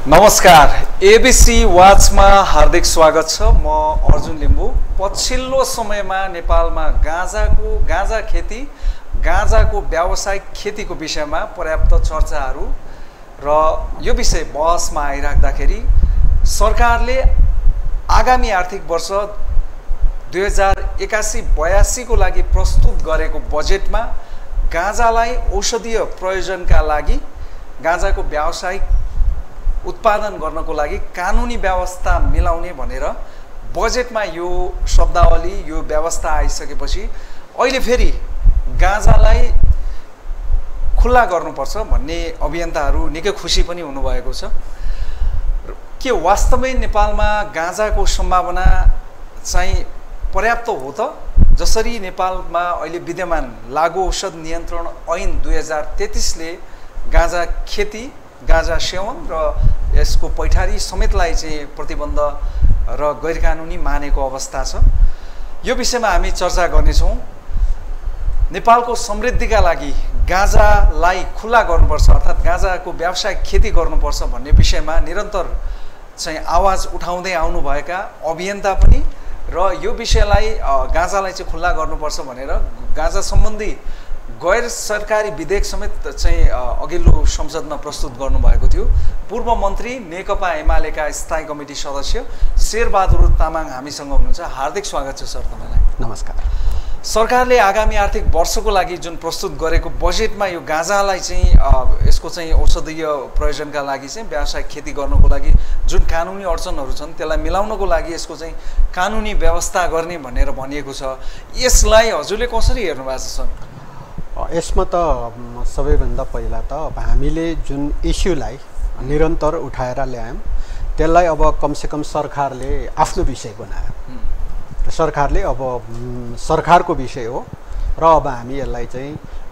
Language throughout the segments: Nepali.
नमस्कार, एबीसी वाचमा हार्दिक स्वागत छ। म अर्जुन लिम्बू। पछिल्लो समयमा नेपालमा गाँजा खेती, गाँजाको व्यावसायिक खेतीको विषयमा पर्याप्त चर्चाहरू र यो विषय बहसमा आइराख्दाखेरि सरकारले आगामी आर्थिक वर्ष 2081-82 को लागि प्रस्तुत गरेको बजेटमा गाँजालाई औषधीय प्रयोजनका लागि, गाँजाको व्यावसायिक उत्पादन गर्नको लागि कानुनी व्यवस्था मिलाउने भनेर बजेटमा यो शब्दावली, यो व्यवस्था आइसकेपछि अहिले फेरि गाँजालाई खुल्ला गर्नुपर्छ भन्ने अभियन्ताहरू निकै खुसी पनि हुनुभएको छ। के वास्तवमै नेपालमा गाँजाको सम्भावना चाहिँ पर्याप्त हो त? जसरी नेपालमा अहिले विद्यमान लागु औषध नियन्त्रण ऐन 2033 ले गाँजा खेती, गाँजा सेवन र यसको पैठारी समेतलाई चाहिँ प्रतिबन्ध र गैरकानुनी मानेको अवस्था छ। यो विषयमा हामी चर्चा गर्नेछौँ। नेपालको समृद्धिका लागि गाँजालाई खुल्ला गर्नुपर्छ, अर्थात् गाँजाको व्यावसायिक खेती गर्नुपर्छ भन्ने विषयमा निरन्तर चाहिँ आवाज उठाउँदै आउनुभएका अभियन्ता पनि र यो विषयलाई गाँजालाई चाहिँ खुल्ला गर्नुपर्छ भनेर गाँजा सम्बन्धी गैर सरकारी विधेयक समेत चाहिँ अघिल्लो संसदमा प्रस्तुत गर्नुभएको थियो। पूर्व मन्त्री, नेकपा एमालेका स्थायी कमिटी सदस्य शेरबहादुर तामाङ हामीसँग हुनुहुन्छ। हार्दिक स्वागत छ सर तपाईँलाई। नमस्कार। सरकारले आगामी आर्थिक वर्षको लागि जुन प्रस्तुत गरेको बजेटमा यो गाँजालाई चाहिँ यसको चाहिँ औषधीय प्रयोजनका लागि चाहिँ व्यावसायिक खेती गर्नको लागि जुन कानुनी अडचनहरू छन् त्यसलाई मिलाउनको लागि यसको चाहिँ कानुनी व्यवस्था गर्ने भनेर भनिएको छ। यसलाई हजुरले कसरी हेर्नु भएको छ सर? यसमा त सबैभन्दा पहिला त अब हामीले जुन इस्युलाई निरन्तर उठाएर ल्यायौँ त्यसलाई अब कमसेकम सरकारले आफ्नो विषय बनायो र सरकारले अब सरकारको विषय हो र अब हामी यसलाई चाहिँ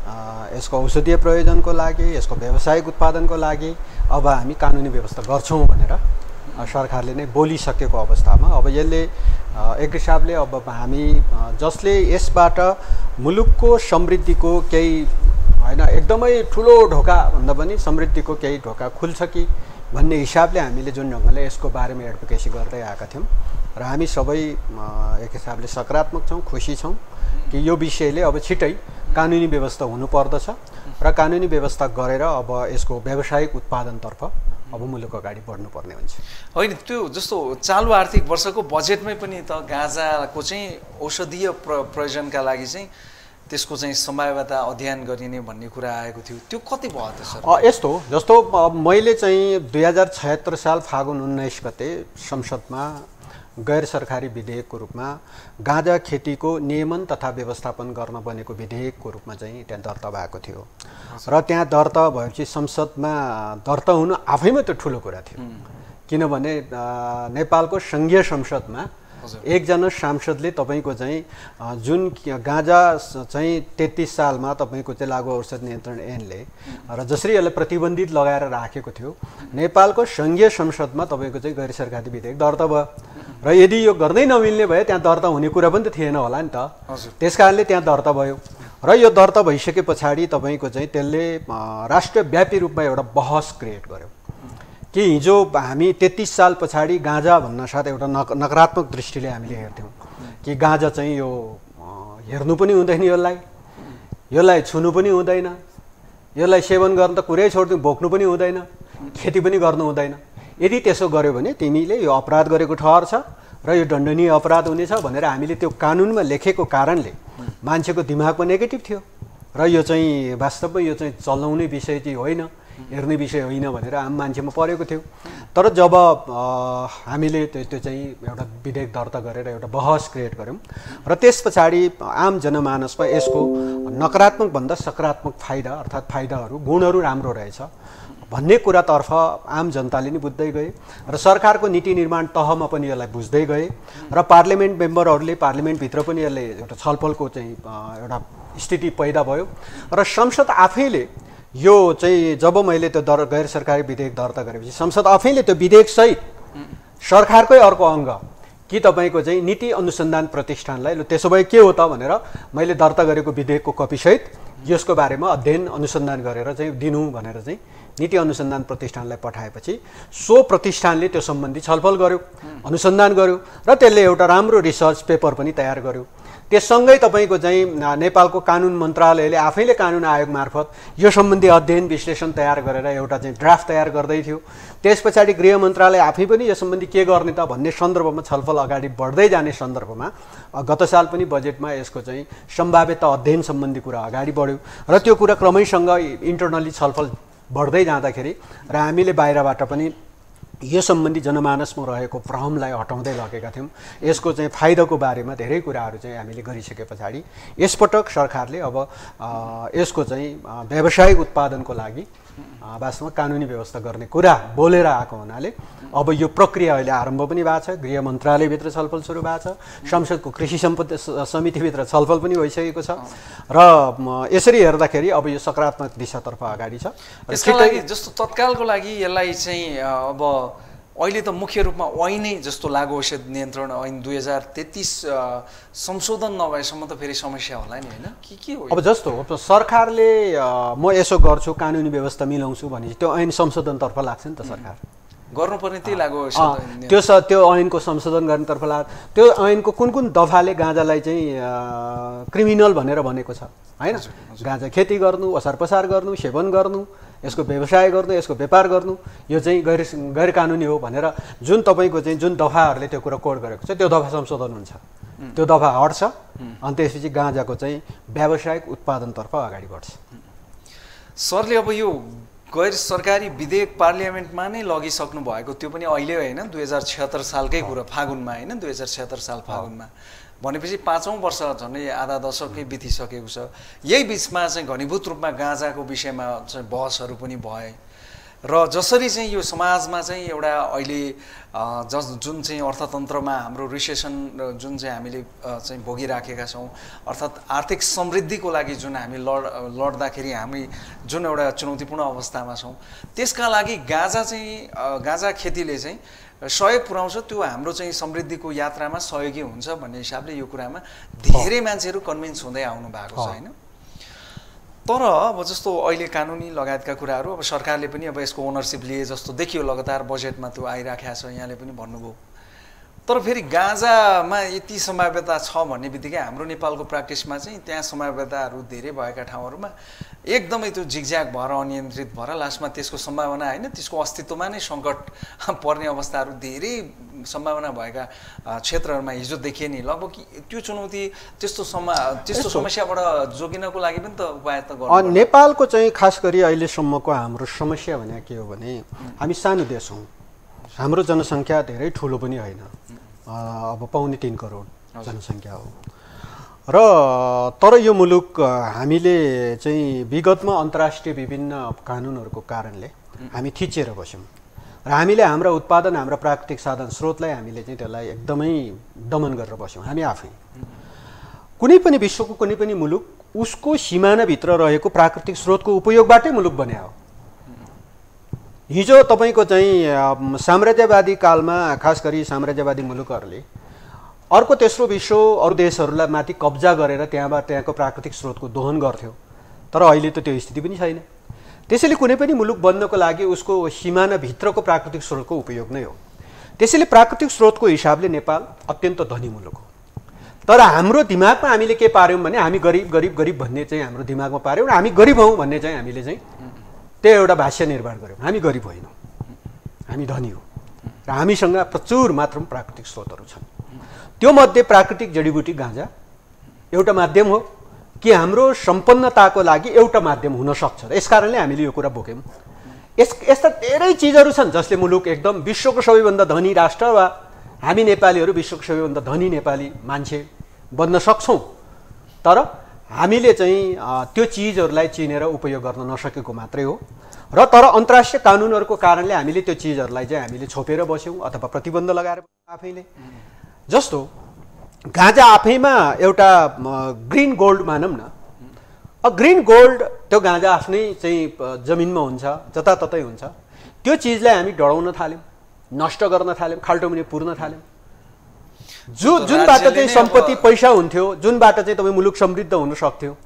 यसको औषधीय प्रयोजनको लागि, यसको व्यावसायिक उत्पादनको लागि अब हामी कानुनी व्यवस्था गर्छौँ भनेर सरकारले नै बोलिसकेको अवस्थामा अब यसले एक हिसाबले अब हामी जसले यसबाट मुलुकको समृद्धिको केही होइन, एकदमै ठुलो ढोका भन्दा पनि समृद्धिको केही ढोका खुल्छ कि भन्ने हिसाबले हामीले जुन ढङ्गले यसको बारेमा एडभोकेसी गर्दै आएका थियौँ र हामी सबै एक हिसाबले सकारात्मक छौँ, खुसी छौँ कि यो विषयले अब छिटै कानुनी व्यवस्था हुनुपर्दछ र कानुनी व्यवस्था गरेर अब यसको व्यावसायिक उत्पादनतर्फ अब मुलुक अगाडि बढ्नुपर्ने हुन्छ। होइन, त्यो जस्तो चालु आर्थिक वर्षको बजेटमै पनि त गाँजाको चाहिँ औषधीय प्रयोजनका लागि चाहिँ त्यसको चाहिँ सम्भाव्यता अध्ययन गरिने भन्ने कुरा आएको थियो। त्यो कति भयो त सर? यस्तो जस्तो मैले चाहिँ 2076 साल फागुन 19 गते संसदमा गैर सरकारी विधेयकको रूपमा गाँजा खेतीको नियमन तथा व्यवस्थापन गर्न बनेको विधेयकको रूपमा चाहिँ त्यहाँ दर्ता भएको थियो र त्यहाँ दर्ता भएपछि संसदमा दर्ता हुनु आफैमा त्यो ठुलो कुरा थियो। किनभने नेपालको सङ्घीय संसदमा एकजना सांसदले तपाईँको चाहिँ जुन गाँजा चाहिँ 33 सालमा तपाईँको चाहिँ लागु औषध नियन्त्रण ऐनले र जसरी यसलाई प्रतिबन्धित लगाएर राखेको थियो, नेपालको सङ्घीय संसदमा तपाईँको चाहिँ गैर सरकारी विधेयक दर्ता भयो र यदि यो गर्दै नमिल्ने भए त्यहाँ दर्ता हुने कुरा पनि त थिएन होला नि त। त्यस कारणले त्यहाँ दर्ता भयो र यो दर्ता भइसके पछाडि तपाईँको चाहिँ त्यसले राष्ट्रव्यापी रूपमा एउटा बहस क्रिएट गर्यो कि हिजो हामी 33 साल पछाडि गाँजा भन्न साथ एउटा नकारात्मक दृष्टिले हामीले हेर्थ्यौँ कि गाँजा चाहिँ यो हेर्नु पनि हुँदैन, यसलाई छुनु पनि हुँदैन, यसलाई सेवन गर्न त कुरै छोड्दिउँ, बोक्नु पनि हुँदैन, खेती पनि गर्नु हुँदैन। यदि त्यसो गर्यो भने तिमीले यो अपराध गरेको ठहर छ र यो दण्डनीय अपराध हुनेछ भनेर हामीले त्यो कानुनमा लेखेको कारणले मान्छेको दिमागमा नेगेटिभ थियो र यो चाहिँ वास्तवमा यो चाहिँ चलाउने विषय चाहिँ होइन, हेर्ने विषय होइन भनेर आम मान्छेमा परेको थियो। तर जब हामीले त्यो चाहिँ एउटा विधेयक दर्ता गरेर एउटा बहस क्रिएट गऱ्यौँ र त्यस पछाडि आम जनमानसमा यसको नकारात्मक भन्दा सकारात्मक फाइदा अर्थात् फाइदाहरू, गुणहरू राम्रो रहेछ भन्ने कुरातर्फ आम जनताले नि बुझ्दै गए र सरकारको नीति निर्माण तहमा पनि यसलाई बुझ्दै गए र पार्लिमेन्ट मेम्बरहरूले पार्लिमेन्टभित्र पनि यसले एउटा छलफलको चाहिँ एउटा स्थिति पैदा भयो र संसद आफैले यो चाहिँ जब मैले त्यो गैर सरकारी विधेयक दर्ता गरेपछि संसद आफैले त्यो विधेयकसहित सरकारकै अर्को अङ्ग कि तपाईको चाहिँ नीति अनुसन्धान प्रतिष्ठानलाई त्यसो भए के हो त भनेर मैले दर्ता गरेको विधेयकको कपीसहित यसको बारेमा अध्ययन अनुसन्धान गरेर चाहिँ दिनु भनेर चाहिँ नीति अनुसन्धान प्रतिष्ठानलाई पठाएपछि सो प्रतिष्ठानले त्यो सम्बन्धी छलफल गर्यो, अनुसन्धान गर्यो र त्यसले एउटा राम्रो रिसर्च पेपर पनि तयार गर्यो। त्यससँगै तपाईँको चाहिँ नेपालको कानुन मन्त्रालयले आफैले कानुन आयोग मार्फत यो सम्बन्धी अध्ययन विश्लेषण तयार गरेर एउटा चाहिँ ड्राफ्ट तयार गर्दै थियो। त्यस पछाडि गृह मन्त्रालय आफै पनि यो सम्बन्धी के गर्ने त भन्ने सन्दर्भमा छलफल अगाडि बढ्दै जाने सन्दर्भमा गत साल पनि बजेटमा यसको चाहिँ सम्भाव्यता अध्ययन सम्बन्धी कुरा अगाडि बढ्यो र त्यो कुरा क्रमैसँग इन्टरनली छलफल बढ्दै जाँदाखेरि र हामीले बाहिरबाट पनि यो सम्बन्धी जनमानसमा रहेको भ्रमलाई हटाउँदै लगेका थियौँ। यसको चाहिँ फाइदाको बारेमा धेरै कुराहरू चाहिँ हामीले गरिसके पछाडि यसपटक सरकारले अब यसको चाहिँ व्यावसायिक उत्पादनको लागि वास्तवमा कानुनी व्यवस्था गर्ने कुरा बोलेर आएको हुनाले अब यो प्रक्रिया अहिले आरम्भ पनि भएको छ। गृह मन्त्रालयभित्र छलफल सुरु भएको छ, संसदको कृषि सम्पत्ति समितिभित्र छलफल पनि भइसकेको छ र यसरी हेर्दाखेरि अब यो सकारात्मक दिशातर्फ अगाडि छ। यसका लागि जस्तो तत्कालको लागि यसलाई चाहिँ अब अहिले त मुख्य रूपमा ऐनै जस्तो लागु औषध नियन्त्रण ऐन 2033 संशोधन नभएसम्म त फेरि समस्या होला नि, होइन? के हो अब जस्तो अब सरकारले म यसो गर्छु कानुनी व्यवस्था मिलाउँछु भने त्यो ऐन संशोधनतर्फ लाग्छ नि त। सरकार गर्नुपर्ने त्यही लागु औषध त्यो ऐनको संशोधन गर्नेतर्फ लाग्छ। त्यो ऐनको कुन कुन दफाले गाँजालाई चाहिँ क्रिमिनल भनेर भनेको छ, होइन? गाँजा खेती गर्नु, ओसार पसार गर्नु, सेवन गर्नु, यसको व्यवसाय गर्नु, यसको व्यापार गर्नु यो चाहिँ गैर कानुनी हो भनेर जुन तपाईँको चाहिँ जुन दफाहरूले त्यो कुरा कोड गरेको छ त्यो दफा संशोधन हुन्छ, त्यो दफा हट्छ अनि त्यसपछि गाँजाको चाहिँ व्यावसायिक उत्पादनतर्फ अगाडि बढ्छ। सरले अब यो गैर सरकारी विधेयक पार्लियामेन्टमा नै लगिसक्नु भएको, त्यो पनि अहिले होइन, 2076 सालकै कुरा, फागुनमा, होइन? 2076 साल फागुनमा भनेपछि 5औं वर्ष झन्डै आधा दशकै बितिसकेको छ। यही बिचमा चाहिँ घनीभूत रूपमा गाँजाको विषयमा चाहिँ बहसहरू पनि भए र जसरी चाहिँ यो समाजमा चाहिँ एउटा अहिले जुन चाहिँ अर्थतन्त्रमा हाम्रो रिसेसन जुन चाहिँ हामीले चाहिँ भोगिराखेका छौँ, अर्थात् आर्थिक समृद्धिको लागि जुन हामी लड्दाखेरि हामी जुन एउटा चुनौतीपूर्ण अवस्थामा छौँ, त्यसका लागि गाँजा खेतीले चाहिँ सहयोग पुर्याउँछ, त्यो हाम्रो चाहिँ समृद्धिको यात्रामा सहयोगी हुन्छ भन्ने हिसाबले यो कुरामा धेरै मान्छेहरू कन्भिन्स हुँदै आउनु भएको छ, होइन? तर अब जस्तो अहिले कानुनी लगायतका कुराहरू अब सरकारले पनि अब यसको ओनरसिप लिए जस्तो देखियो, लगातार बजेटमा त्यो आइराखेको छ, यहाँले पनि भन्नुभयो। तर फेरि गाँजामा यति सम्भाव्यता छ भन्ने बित्तिकै हाम्रो नेपालको प्र्याक्टिसमा चाहिँ त्यहाँ सम्भाव्यताहरू धेरै भएका ठाउँहरूमा एकदमै त्यो जिगज्याग भएर अनियन्त्रित भएर लास्टमा त्यसको सम्भावना, होइन, त्यसको अस्तित्वमा नै सङ्कट पर्ने अवस्थाहरू धेरै सम्भावना भएका क्षेत्रहरूमा हिजो देखिए नि। लगभग त्यो चुनौती त्यस्तो समस्याबाट जोगिनको लागि पनि त उपाय त गर्नु। नेपालको चाहिँ खास गरी अहिलेसम्मको हाम्रो समस्या भने के हो भने हामी सानो देश हौँ, हाम्रो जनसङ्ख्या धेरै ठुलो पनि होइन, अब 2.25 करोड जनसङ्ख्या हो र तर यो मुलुक हामीले चाहिँ विगतमा अन्तर्राष्ट्रिय विभिन्न कानुनहरूको कारणले हामी थिचिएर बस्यौँ र हामीले हाम्रा उत्पादन, हाम्रा प्राकृतिक साधन स्रोतलाई हामीले चाहिँ त्यसलाई एकदमै दमन गरेर बस्यौँ। हामी आफै कुनै पनि विश्वको कुनै पनि मुलुक उसको सिमानाभित्र रहेको प्राकृतिक स्रोतको उपयोगबाटै मुलुक बन्या हो। हिजो तपाईँको चाहिँ साम्राज्यवादी कालमा खास गरी साम्राज्यवादी मुलुकहरूले अर्को तेस्रो विश्व अरू देशहरूलाई माथि कब्जा गरेर त्यहाँको प्राकृतिक स्रोतको दोहन गर्थ्यो, तर अहिले त त्यो स्थिति पनि छैन। त्यसैले कुनै पनि मुलुक बन्नको लागि उसको सिमानाभित्रको प्राकृतिक स्रोतको उपयोग नै हो। त्यसैले प्राकृतिक स्रोतको हिसाबले नेपाल अत्यन्त धनी मुलुक हो। तर हाम्रो दिमागमा हामीले के पार्यौँ भने हामी गरिब गरिब गरिब भन्ने चाहिँ हाम्रो दिमागमा पार्यौँ र हामी गरिब हौँ भन्ने चाहिँ हामीले चाहिँ त्यो एउटा भाष्य निर्माण गऱ्यौँ। हामी गरिब होइनौँ, हामी धनी हौँ र हामीसँग प्रचुर मात्रामा प्राकृतिक स्रोतहरू छन्। त्यो मध्ये प्राकृतिक जडीबुटी गाँजा एउटा माध्यम हो कि हाम्रो सम्पन्नताको लागि एउटा माध्यम हुन सक्छ। यसकारणले हामीले यो कुरा बोक्यौँ। यस्ता धेरै चिजहरू छन् जसले मुलुक एकदम विश्वको सबैभन्दा धनी राष्ट्र वा हामी नेपालीहरू विश्वको सबैभन्दा धनी नेपाली मान्छे बन्न सक्छौँ, तर हामीले चाहिँ त्यो चिजहरूलाई चिनेर उपयोग गर्न नसकेको मात्रै हो। र तर अन्तर्राष्ट्रिय कानुनहरूको कारणले हामीले त्यो चिजहरूलाई चाहिँ हामीले छोपेर बस्यौँ अथवा प्रतिबन्ध लगाएर आफैले। जस्तो गाँजा आफैमा एउटा ग्रिन गोल्ड मानौँ न, ग्रिन गोल्ड त्यो गाँजा आफ्नै चाहिँ जमिनमा हुन्छ, जताततै हुन्छ। त्यो चिजलाई हामी डढाउन थाल्यौँ, नष्ट गर्न थाल्यौँ, खाल्टोमुनि पुर्न थाल्यौँ। जुनबाट चाहिँ सम्पत्ति पैसा हुन्थ्यो, जुनबाट चाहिँ तपाईँ मुलुक समृद्ध हुन सक्थ्यो,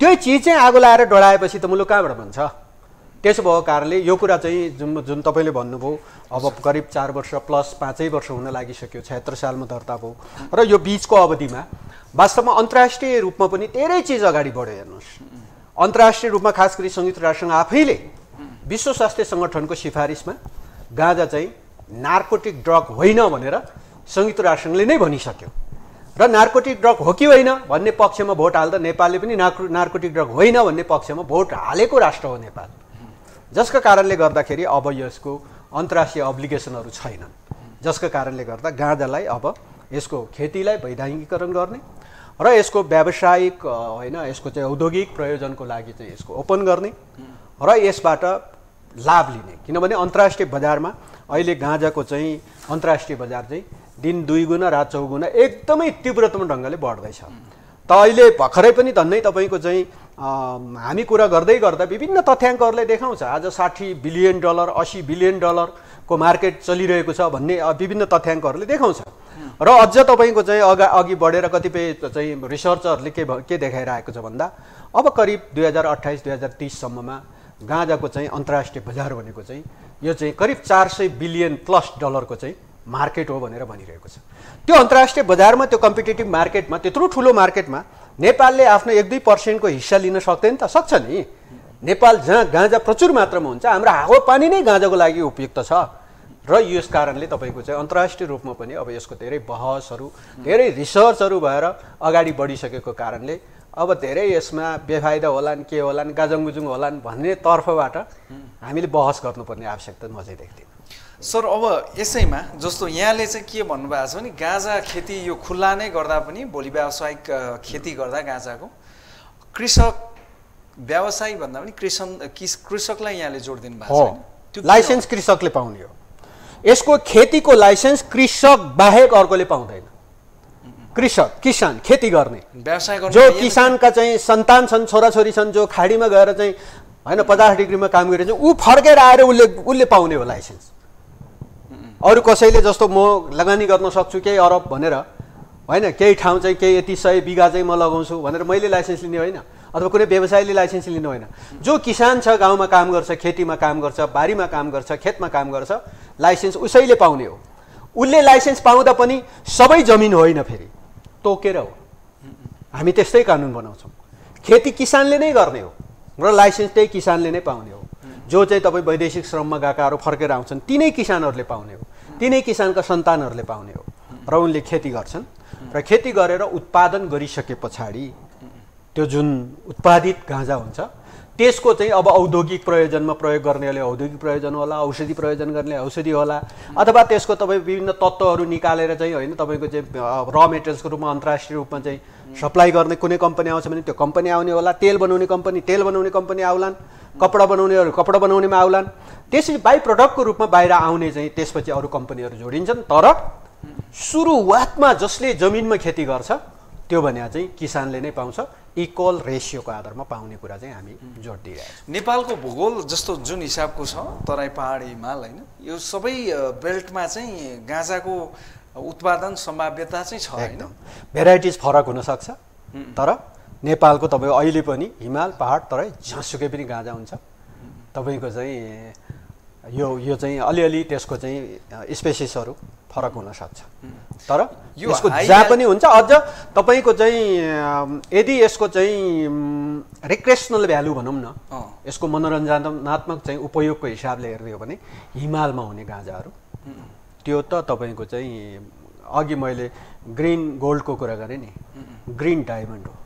त्यो चिज चाहिँ आगो लाएर डढाएपछि त मुलुक कहाँबाट बन्छ? त्यसो भएको कारणले यो कुरा चाहिँ जुन तपाईँले भन्नुभयो अब करिब 4 वर्ष प्लस 5 वर्ष हुन लागिसक्यो, 76 सालमा दर्ता भयो र यो बिचको अवधिमा वास्तवमा अन्तर्राष्ट्रिय रूपमा पनि धेरै चिज अगाडि बढ्यो। हेर्नुहोस्, अन्तर्राष्ट्रिय रूपमा खास गरी संयुक्त राष्ट्रसङ्घ आफैले विश्व स्वास्थ्य सङ्गठनको सिफारिसमा गाँजा चाहिँ नार्कोटिक ड्रग होइन भनेर संयुक्त राष्ट्रसङ्घले नै भनिसक्यो र नार्कोटिक ड्रग हो कि होइन भन्ने पक्षमा भोट हाल्दा नेपालले पनि नार्कोटिक ड्रग होइन भन्ने पक्षमा भोट हालेको राष्ट्र हो नेपाल, जसका कारणले गर्दाखेरि अब यसको अन्तर्राष्ट्रिय अब्लिगेसनहरू छैनन्, जसका कारणले गर्दा गाँजालाई अब यसको खेतीलाई वैधानिकीकरण गर्ने र यसको व्यावसायिक होइन यसको चाहिँ औद्योगिक प्रयोजनको लागि चाहिँ यसको ओपन गर्ने र यसबाट लाभ लिने। किनभने अन्तर्राष्ट्रिय बजारमा अहिले गाँजाको चाहिँ अन्तर्राष्ट्रिय बजार चाहिँ दिन 2 गुणा रात 4 गुणा एकदमै तीव्रतम ढङ्गले बढ्दैछ। त अहिले भर्खरै पनि धन्नै तपाईँको चाहिँ हामी कुरा गर्दै गर्दा विभिन्न तथ्याङ्कहरूले देखाउँछ आज $60 बिलियन $80 बिलियन को मार्केट चलिरहेको छ भन्ने विभिन्न तथ्याङ्कहरूले देखाउँछ र अझ तपाईँको चाहिँ अघि बढेर कतिपय चाहिँ रिसर्चरले के देखाइरहेको छ भन्दा अब करिब 2028-2030 सम्ममा गाँजाको चाहिँ अन्तर्राष्ट्रिय बजार भनेको चाहिँ यो चाहिँ करिब $400 बिलियन प्लस को चाहिँ मार्केट हो भनेर भनिरहेको छ। त्यो अन्तर्राष्ट्रिय बजारमा त्यो कम्पिटेटिभ मार्केटमा त्यत्रो ठुलो मार्केटमा नेपालले आफ्नो 1-2% को हिस्सा लिन सक्दैन त? सक्छ नि। नेपाल जहाँ गाँजा प्रचुर मात्रामा हुन्छ, हाम्रो हावापानी नै गाँजाको लागि उपयुक्त छ र यस कारणले तपाईँको चाहिँ अन्तर्राष्ट्रिय रूपमा पनि अब यसको धेरै बहसहरू धेरै रिसर्चहरू भएर अगाडि बढिसकेको कारणले अब धेरै यसमा बेफाइदा होलान् के होलान् गाजङगुजुङ होलान् भन्ने तर्फबाट हामीले बहस गर्नुपर्ने आवश्यकता म चाहिँ देख्दिनँ। सर, अब यसैमा जस्तो यहाँले चाहिँ के भन्नुभएको छ भने गाँजा खेती यो खुल्ला नै गर्दा पनि भोलि व्यावसायिक खेती गर्दा गाँजाको कृषक व्यवसायी भन्दा पनि कृषकलाई यहाँले जोड दिनु भएको छ। त्यो लाइसेन्स कृषकले पाउने हो। यसको खेतीको लाइसेन्स कृषक बाहेक अर्कोले पाउँदैन। कृषक किसान खेती गर्ने व्यवसाय गर्ने जो किसानका चाहिँ सन्तान छन्, छोराछोरी छन्, जो खाडीमा गएर चाहिँ होइन 50 डिग्रीमा काम गरेर चाहिँ ऊ फर्केर आएर उसले पाउने हो लाइसेन्स। अरू कसैले जस्तो म लगानी गर्न सक्छु केही अरब भनेर होइन केही ठाउँ चाहिँ केही यति 100 बिघा चाहिँ म लगाउँछु भनेर मैले लाइसेन्स लिने होइन, अथवा कुनै व्यवसायीले लाइसेन्स लिनु होइन। जो किसान छ, गाउँमा काम गर्छ, खेतीमा काम गर्छ, बारीमा काम गर्छ, खेतमा काम गर्छ, लाइसेन्स उसैले पाउने हो। उसले लाइसेन्स पाउँदा पनि सबै जमिन होइन, फेरि तोकेर हो। हामी त्यस्तै कानुन बनाउँछौँ। खेती किसानले नै गर्ने हो र लाइसेन्स त्यही किसानले नै पाउने हो। जो चाहिँ तपाईँ वैदेशिक श्रममा गएकाहरू फर्केर आउँछन् तिनै किसानहरूले पाउने हो, तिनै किसानका सन्तानहरूले पाउने हो र उनले खेती गर्छन् र खेती गरेर उत्पादन गरिसके पछाडि त्यो जुन उत्पादित गाँजा हुन्छ त्यसको चाहिँ अब औद्योगिक प्रयोजनमा प्रयोग गर्नेले औद्योगिक प्रयोजन होला, औषधि प्रयोजन गर्नेले औषधि होला, अथवा त्यसको तपाईँ विभिन्न तत्त्वहरू निकालेर चाहिँ होइन तपाईँको चाहिँ र मेटेरियल्सको रूपमा अन्तर्राष्ट्रिय रूपमा चाहिँ सप्लाई गर्ने कुनै कम्पनी आउँछ भने त्यो कम्पनी आउने होला, तेल बनाउने कम्पनी आउलान्, कपडा बनाउनेहरू कपडा बनाउनेमा आउलान्, त्यसपछि बाई प्रडक्टको रूपमा बाहिर आउने चाहिँ त्यसपछि अरू कम्पनीहरू जोडिन्छन्। तर सुरुवातमा जसले जमिनमा खेती गर्छ त्यो भने चाहिँ किसानले नै पाउँछ, इक्वल रेसियोको आधारमा पाउने कुरा चाहिँ हामी जोड दिइरहेछौँ। नेपालको भूगोल जस्तो जुन हिसाबको छ तराई पहाड हिमाल होइन, यो सबै बेल्टमा चाहिँ गाँजाको उत्पादन सम्भाव्यता चाहिँ छ होइन। भेराइटिज फरक हुनसक्छ तर नेपालको तपाईँको अहिले पनि हिमाल पहाड तराई जहाँसुकै पनि गाँजा हुन्छ। तपाईँको चाहिँ यो चाहिँ अलिअलि त्यसको चाहिँ स्पेसिसहरू फरक हुनसक्छ तर यसको जहाँ पनि हुन्छ। अझ तपाईँको चाहिँ यदि यसको चाहिँ रिक्रेसनल भ्यालु भनौँ न, यसको मनोरञ्जनात्मक चाहिँ उपयोगको हिसाबले हेर्ने हो भने हिमालमा हुने गाँजाहरू त्यो त तपाईँको चाहिँ अघि मैले ग्रिन गोल्डको कुरा गरेँ नि, ग्रिन डायमन्ड हो,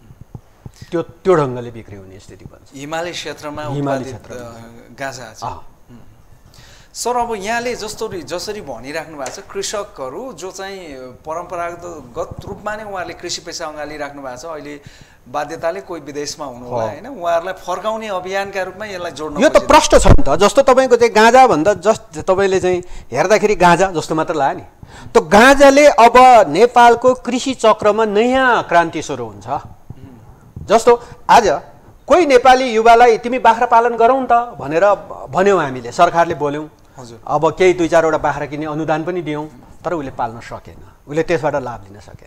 त्यो ढङ्गले बिक्री हुने स्थिति बन्छ हिमाली क्षेत्रमा गाँजा। सर, अब यहाँले जसरी भनिराख्नु भएको छ कृषकहरू जो चाहिँ परम्परागत रूपमा नै उहाँहरूले कृषि पेसा अँगालिराख्नु भएको छ, अहिले बाध्यताले कोही विदेशमा हुनु होला होइन, उहाँहरूलाई फर्काउने अभियानका रूपमा यसलाई जोड्नु यो त प्रश्न छ नि त। जस्तो तपाईँको चाहिँ गाँजा भन्दा जस्ट तपाईँले चाहिँ हेर्दाखेरि गाँजा जस्तो मात्र लाग्यो नि, त्यो गाँजाले अब नेपालको कृषि चक्रमा नयाँ क्रान्ति सुरु हुन्छ। जस्तो आज कोही नेपाली युवालाई तिमी बाख्रा पालन गरौँ त भनेर भन्यौँ, हामीले सरकारले बोल्यौँ, अब केही 2-4वटा बाख्रा किन्ने अनुदान पनि दियौँ, तर उसले पाल्न सकेन, उसले त्यसबाट लाभ लिन सकेन।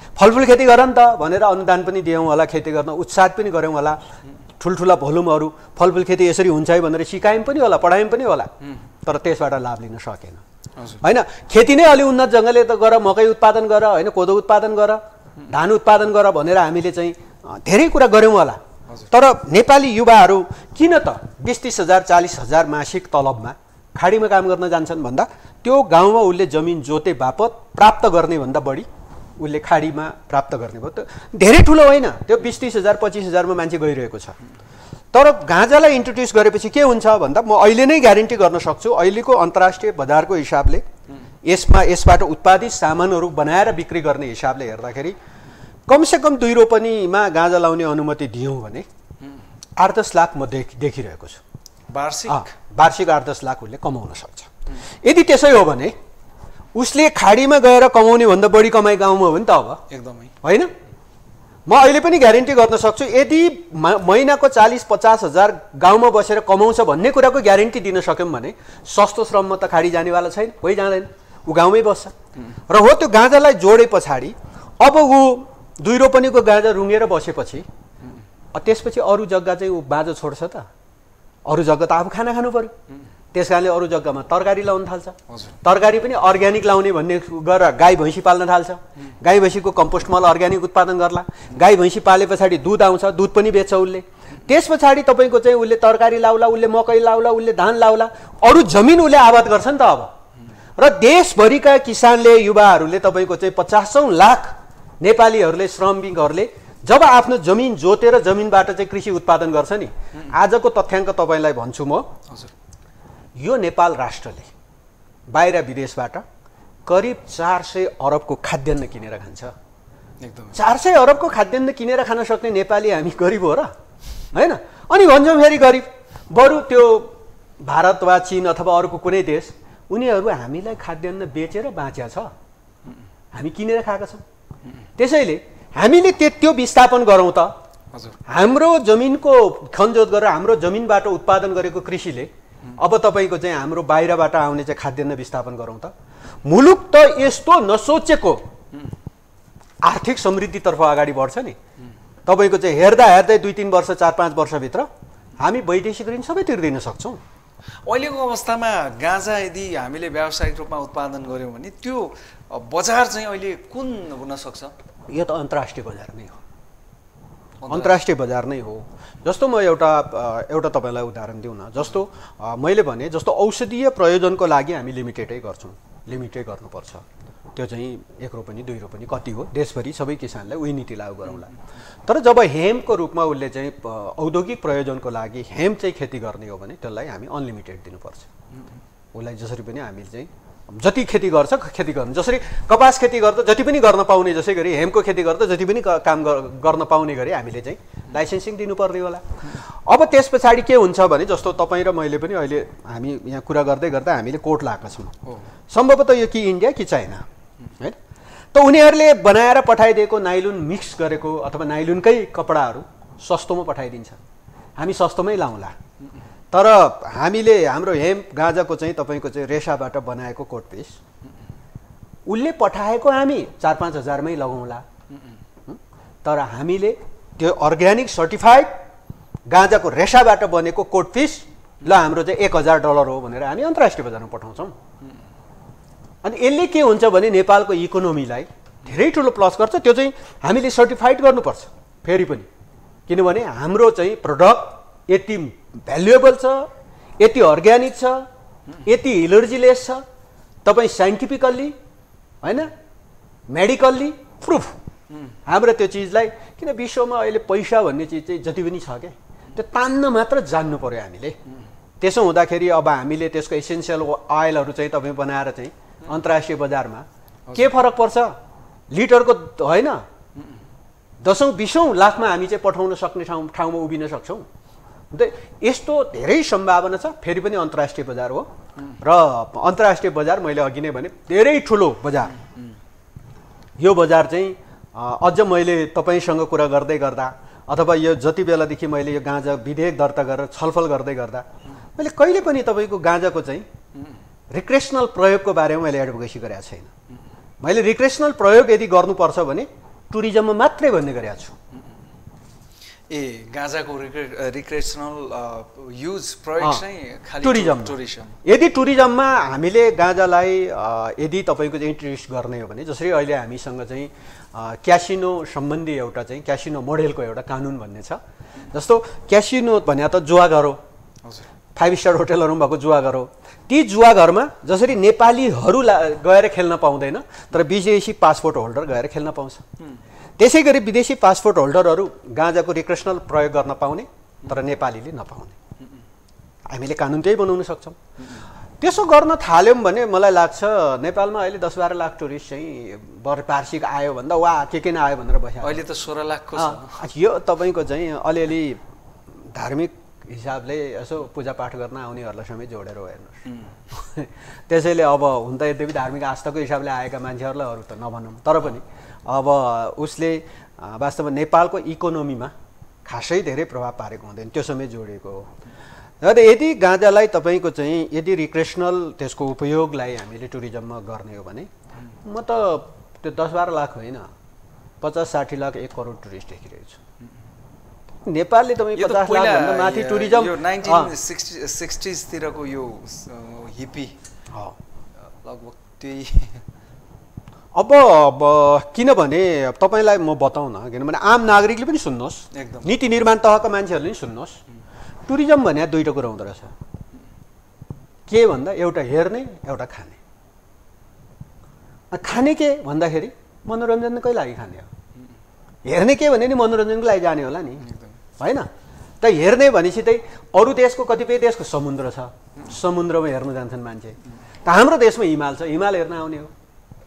फलफुल खेती गर नि त भनेर अनुदान पनि दियौँ होला, खेती गर्न उत्साह पनि गऱ्यौँ होला, ठुल्ठुला भोल्युमहरू फलफुल खेती यसरी हुन्छ है भनेर सिकायौँ पनि होला, पढायौँ पनि होला, तर त्यसबाट लाभ लिन सकेन होइन। खेती नै अलि उन्नत ढङ्गले त गर, मकै उत्पादन गर होइन, कोदो उत्पादन गर, धान उत्पादन गर भनेर हामीले चाहिँ धेरै कुरा गऱ्यौँ होला, तर नेपाली युवाहरू किन त 20-30 हजार 40 हजार मासिक तलबमा खाडीमा काम गर्न जान्छन् भन्दा त्यो गाउँमा उसले जमिन जोते बापत प्राप्त गर्ने भन्दा बढी उसले खाडीमा प्राप्त गर्ने भयो। त धेरै ठुलो होइन त्यो 20-30 हजार 25 हजारमा मान्छे गइरहेको छ। तर गाँजालाई इन्ट्रोड्युस गरेपछि के हुन्छ भन्दा म अहिले नै ग्यारेन्टी गर्न सक्छु, अहिलेको अन्तर्राष्ट्रिय बजारको हिसाबले यसबाट उत्पादित सामानहरू बनाएर बिक्री गर्ने हिसाबले हेर्दाखेरि कमसेकम 2 रोपनीमा गाँजा लाउने अनुमति दियौँ भने 8-10 लाख म देखिरहेको छु वार्षिक 8-10 लाख उसले कमाउन सक्छ। यदि त्यसै हो भने उसले खाडीमा गएर कमाउने भन्दा बढी कमाइ गाउँमा हो नि त अब एकदमै होइन। म अहिले पनि ग्यारेन्टी गर्न सक्छु यदि महिनाको 40-50 हजार गाउँमा बसेर कमाउँछ भन्ने कुराको ग्यारेन्टी दिन सक्यौँ भने सस्तो श्रममा त खाडी जानेवाला छैन, कोही जाँदैन, ऊ गाउँमै बस्छ। र हो त्यो गाँजालाई जोडे पछाडि अब ऊ 2 रोपनीको गाँजा रुँगेर बसेपछि त्यसपछि अरू जग्गा चाहिँ ऊ बाँझो छोड्छ त, अरू जग्गा त अब खाना खानु पर्यो, त्यस कारणले अरू जग्गामा तरकारी लाउन थाल्छ। तरकारी पनि अर्ग्यानिक लाउने भन्ने गरेर गाई भैँसी पाल्न थाल्छ, गाई भैँसीको कम्पोस्ट मल अर्ग्यानिक उत्पादन गर्ला, गाई भैँसी पाले पछाडि दुध आउँछ, दुध पनि बेच्छ उसले, त्यस पछाडि तपाईँको चाहिँ उसले तरकारी लाउला, उसले मकै लाउला, उसले धान लाउला, अरू जमिन उसले आबाद गर्छ नि त अब। र देशभरिका किसानले युवाहरूले तपाईँको चाहिँ 50औं लाख नेपालीहरूले श्रमिकहरूले जब आफ्नो जमिन जोतेर जमिनबाट चाहिँ कृषि उत्पादन गर्छ नि, आजको तथ्याङ्क तपाईँलाई भन्छु म, यो नेपाल राष्ट्रले बाहिर विदेशबाट करिब 400 अरबको खाद्यान्न किनेर खान्छ। 400 अरबको खाद्यान्न किनेर खान सक्ने नेपाली हामी गरिब हो र होइन। अनि भन्छौँ फेरि गरिब, बरु त्यो भारत वा चीन अथवा अर्को कुनै देश उनीहरू हामीलाई खाद्यान्न बेचेर बाँच्या छ, हामी किनेर खाएका छौँ। त्यसैले हामीले त्यो विस्थापन गरौँ त, हाम्रो जमिनको खनजोत गरेर हाम्रो जमिनबाट उत्पादन गरेको कृषिले अब तपाईँको चाहिँ हाम्रो बाहिरबाट आउने चाहिँ खाद्यान्न विस्थापन गरौँ त। मुलुक त यस्तो नसोचेको आर्थिक समृद्धितर्फ अगाडि बढ्छ नि, तपाईँको चाहिँ हेर्दा हेर्दै 2-3 वर्ष 4-5 वर्षभित्र हामी वैदेशिक ऋण सबै तिर्दिन सक्छौँ। अहिलेको अवस्थामा गाँजा यदि हामीले व्यावसायिक रूपमा उत्पादन गऱ्यौँ भने त्यो बजार चाहिँ अहिले कुन हुन सक्छ? यो त अन्तर्राष्ट्रिय बजार नै हो, अन्तर्राष्ट्रिय बजार नै हो। जस्तो म एउटा तपाईँलाई उदाहरण दिउँ न, जस्तो मैले भने जस्तो औषधीय प्रयोजनको लागि हामी लिमिटेडै गर्छौँ, लिमिटेड गर्नुपर्छ, त्यो चाहिँ 1 रोपनी 2 रोपनी कति हो देशभरि सबै किसानलाई उही नीति लागू गरौँला। तर जब हेम्पको रूपमा उसले चाहिँ औद्योगिक प्रयोजनको लागि हेम्प चाहिँ खेती गर्ने हो भने त्यसलाई हामी अनलिमिटेड दिनुपर्छ। उसलाई जसरी पनि हामीले चाहिँ जति खेती गर्छ खेती गर्नु, जसरी कपास खेती गर्दा जति पनि गर्न पाउने जसै गरी हेम्पको खेती गर्दा जति पनि काम गर्न पाउने गरी हामीले चाहिँ लाइसेन्सिङ दिनुपर्ने होला। अब त्यस पछाडि के हुन्छ भने जस्तो तपाईँ र मैले पनि अहिले हामी यहाँ कुरा गर्दै गर्दा हामीले कोट लगाएका छौँ, सम्भवतः यो कि इन्डिया कि चाइना होइन, त उनीहरूले बनाएर पठाइदिएको नाइलोन मिक्स गरेको अथवा नाइलोनकै कपडाहरू सस्तोमा पठाइदिन्छ, हामी सस्तोमै लाउँला। तर हामीले हाम्रो हेम्प गाँजाको चाहिँ तपाईँको चाहिँ रेसाबाट बनाएको कोट पिस उसले पठाएको हामी 4-5 हजारमै लगाउँला, तर हामीले त्यो अर्ग्यानिक सर्टिफाइड गाँजाको रेसाबाट बनेको कोट पिस ल हाम्रो चाहिँ $1000 हो भनेर हामी अन्तर्राष्ट्रिय बजारमा पठाउँछौँ। अनि यसले के हुन्छ भने नेपालको इकोनोमीलाई धेरै ठुलो प्लस गर्छ। त्यो चाहिँ हामीले सर्टिफाइड गर्नुपर्छ फेरि पनि, किनभने हाम्रो चाहिँ प्रडक्ट यति भ्यालुएबल छ, यति अर्ग्यानिक छ, यति एलर्जीलेस छ, तपाईँ साइन्टिफिकल्ली होइन मेडिकल्ली प्रुफ हाम्रो त्यो चिजलाई। किन विश्वमा अहिले पैसा भन्ने चिज चाहिँ जति पनि छ क्या, त्यो तान्न मात्र जान्नु पर्यो हामीले। त्यसो हुँदाखेरि अब हामीले त्यसको एसेन्सियल ऑयलहरू चाहिँ तपाईँ बनाएर चाहिँ अन्तर्राष्ट्रिय बजारमा के फरक पर्छ लिटरको होइन 10औं-20औं लाखमा हामी चाहिँ पठाउन सक्ने ठाउँमा उभिन सक्छौँ। यस्तो धेरै सम्भावना छ। फेरि पनि अन्तर्राष्ट्रिय बजार हो र अन्तर्राष्ट्रिय बजार मैले अघि नै भने धेरै ठुलो बजार। यो बजार चाहिँ अझ मैले तपाईसँग कुरा गर्दै गर्दा अथवा यो जति बेलादेखि मैले यो गाँजा विधेयक दर्ता गरेर छलफल गर्दै गर्दा मैले कहिले पनि तपाईँको गाँजाको चाहिँ रिक्रेसनल प्रयोगको बारेमा मैले एडभोकेसी गरेको छैन। मैले रिक्रेसनल प्रयोग यदि गर्नुपर्छ भने टुरिज्ममा मात्रै भन्ने गरेको छु। ए गाँजाको रिक्रेसनल युज प्रयोग चाहिँ खाली टुरिज्म। यदि टुरिज्ममा हामीले गाँजालाई यदि तपाईँको चाहिँ इन्ट्रोड्युस गर्ने हो भने जसरी अहिले हामीसँग चाहिँ क्यासिनो सम्बन्धी एउटा चाहिँ क्यासिनो मोडेलको एउटा कानुन भन्ने छ। जस्तो क्यासिनो भने त जुवाघर हो, 5 स्टार होटलहरूमा भएको जुवाघर हो। ती जुवाघरमा जसरी नेपालीहरू गएर खेल्न पाउँदैन तर विदेशी पासपोर्ट होल्डर गएर खेल्न पाउँछ, त्यसै गरी विदेशी पासपोर्ट होल्डरहरू गाँजाको रिक्रेसनल प्रयोग गर्न पाउने तर नेपालीले नपाउने। हामीले कानुन त्यही बनाउन सक्छौँ। त्यसो गर्न थाल्यौँ भने मलाई लाग्छ नेपालमा अहिले 10-12 लाख टुरिस्ट चाहिँ वार्षिक आयो भन्दा वा के नआयो भनेर बस्यो। अहिले त 16 लाखको छ। यो तपाईँको चाहिँ अलिअलि धार्मिक हिसाबले यसो पूजापाठ गर्न आउनेहरूलाई समेत जोडेर हेर्नुहोस्। त्यसैले अब हुन त यद्यपि धार्मिक आस्थाको हिसाबले आएका मान्छेहरूलाई अरू त नभनौँ, तर पनि अब उसले वास्तवमा नेपालको इकोनोमीमा खासै धेरै प्रभाव पारेको हुँदैन, त्यो समेत जोडिएको हो। र यदि गाँजालाई तपाईँको चाहिँ यदि रिक्रेसनल त्यसको उपयोगलाई हामीले टुरिज्ममा गर्ने हो भने म त त्यो 10-12 लाख होइन 50-60 लाख 1 करोड टुरिस्ट देखिरहेको छु। नेपालले तपाईँ 50 लाखभन्दा माथि टुरिज्म यो 1960s तिरको यो हिपी लगभग त्यही। अब किनभने तपाईँलाई म बताउँ न, किनभने आम नागरिकले पनि सुन्नुहोस्, नीति निर्माण तहका मान्छेहरूले पनि सुन्नुहोस्, टुरिज्म भने दुईटा कुरा हुँदो रहेछ। के भन्दा एउटा हेर्ने एउटा खाने। खाने के भन्दाखेरि मनोरञ्जनकै लागि खाने हो। हेर्ने के भने नि मनोरञ्जनको लागि जाने होला नि, होइन त। हेर्ने भनेपछि चाहिँ अरू देशको कतिपय देशको समुद्र छ, समुद्रमा हेर्न जान्छन् मान्छे। त हाम्रो देशमा हिमाल छ, हिमाल हेर्न आउने हो।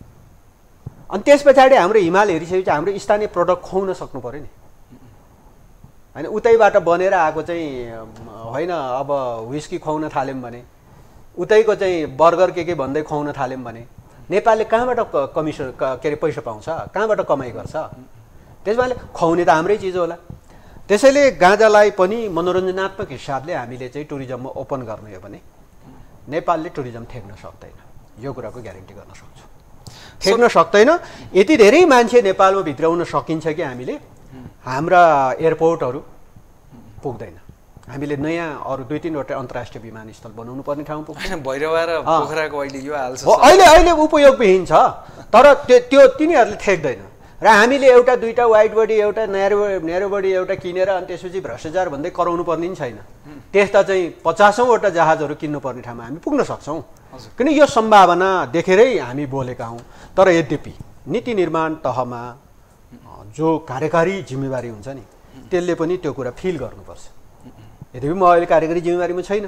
अनि त्यस पछाडि हाम्रो हिमाल हेरिसकेपछि हाम्रो स्थानीय प्रडक्ट खुवाउन सक्नु पऱ्यो नि, होइन। उतैबाट बनेर आएको चाहिँ होइन, अब विस्की खुवाउन थाल्यौँ भने, उतैको चाहिँ बर्गर के भन्दै खुवाउन थाल्यौँ भने नेपालले कहाँबाट कमिसन के अरे पैसा पाउँछ, कहाँबाट कमाइ गर्छ? त्यसमाले खुवाउने त हाम्रै चिज होला। त्यसैले गाँजालाई पनि मनोरञ्जनात्मक हिसाबले हामीले चाहिँ टुरिज्ममा ओपन गर्ने हो भने नेपालले टुरिज्म ठेक्न सक्दैन, यो कुराको ग्यारेन्टी गर्न सक्छु। ठेक्न सक्दैन। यति धेरै मान्छे नेपालमा भित्राउन सकिन्छ कि हामीले हाम्रा एयरपोर्टहरू पुग्दैन। हामीले नयाँ अरू 2-3वटा अन्तर्राष्ट्रिय विमानस्थल बनाउनु पर्ने ठाउँ पुग्छ। भैरवा र पोखराको अहिले यो हाल छ। अहिले उपयोगविहीन छ, तर त्यो तिनीहरूले ठेक्दैन। र हामीले एउटा 2टा वाइड बडी एउटा न्यारो बडी एउटा किनेर अनि त्यसपछि भ्रष्टाचार भन्दै कराउनु पर्ने नि छैन। त्यस्ता चाहिँ 50औँवटा जहाजहरू किन्नुपर्ने ठाउँमा हामी पुग्न सक्छौँ, किन यो सम्भावना देखेरै हामी बोलेका हौँ। तर यद्यपि नीति निर्माण तहमा जो कार्यकारी जिम्मेवारी हुन्छ नि त्यसले पनि त्यो कुरा फिल गर्नुपर्छ। यद्यपि म अहिले कार्यकारी जिम्मेवारीमा छैन,